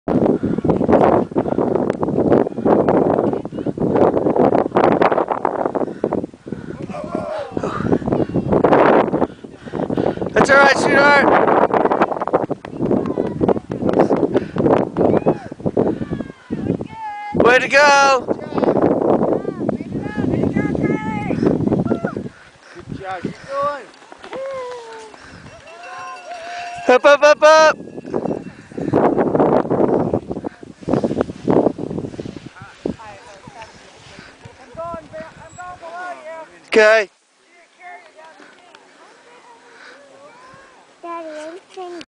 That's all right, sweetheart. Way to go. Good job. Keep going. Up, up, up, up. I'm going below you. Okay.